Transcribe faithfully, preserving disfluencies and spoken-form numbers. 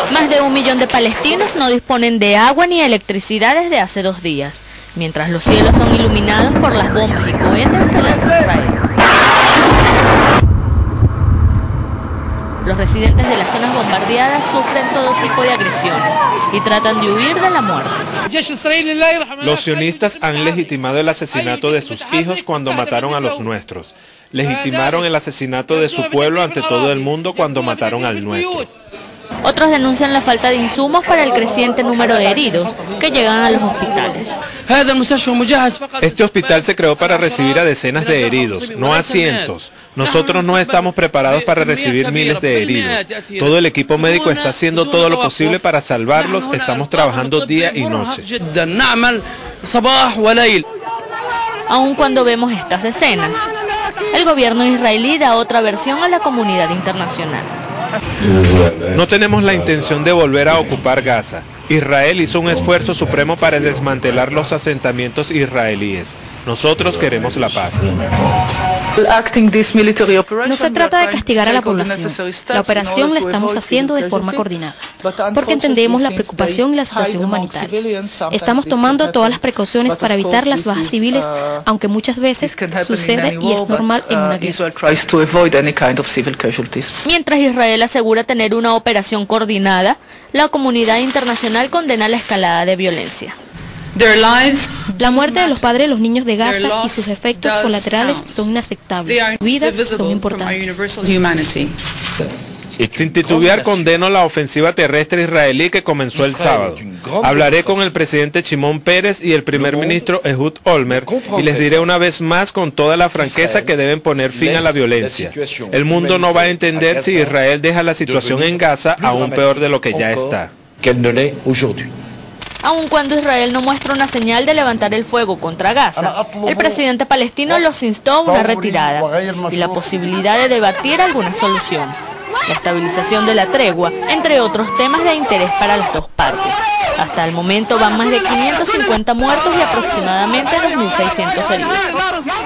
Más de un millón de palestinos no disponen de agua ni electricidad desde hace dos días, mientras los cielos son iluminados por las bombas y cohetes que lanza Israel. Los residentes de las zonas bombardeadas sufren todo tipo de agresiones y tratan de huir de la muerte. Los sionistas han legitimado el asesinato de sus hijos cuando mataron a los nuestros. Legitimaron el asesinato de su pueblo ante todo el mundo cuando mataron al nuestro. Otros denuncian la falta de insumos para el creciente número de heridos que llegan a los hospitales. Este hospital se creó para recibir a decenas de heridos, no a cientos. Nosotros no estamos preparados para recibir miles de heridos. Todo el equipo médico está haciendo todo lo posible para salvarlos. Estamos trabajando día y noche. Aun cuando vemos estas escenas, el gobierno israelí da otra versión a la comunidad internacional. No tenemos la intención de volver a ocupar Gaza. Israel hizo un esfuerzo supremo para desmantelar los asentamientos israelíes. Nosotros queremos la paz. No se trata de castigar a la población. La operación la estamos haciendo de forma coordinada, porque entendemos la preocupación y la situación humanitaria. Estamos tomando todas las precauciones para evitar las bajas civiles, aunque muchas veces sucede y es normal en una guerra. Mientras Israel asegura tener una operación coordinada, la comunidad internacional condena la escalada de violencia. La muerte de los padres de los niños de Gaza y sus efectos colaterales son inaceptables. Sus vidas son importantes. Sin titubear condeno la ofensiva terrestre israelí que comenzó el sábado. Hablaré con el presidente Shimon Peres y el primer ministro Ehud Olmert y les diré una vez más con toda la franqueza que deben poner fin a la violencia. El mundo no va a entender si Israel deja la situación en Gaza aún peor de lo que ya está. Aun cuando Israel no muestra una señal de levantar el fuego contra Gaza, el presidente palestino los instó a una retirada y la posibilidad de debatir alguna solución. La estabilización de la tregua, entre otros temas de interés para las dos partes. Hasta el momento van más de quinientos cincuenta muertos y aproximadamente dos mil seiscientos heridos.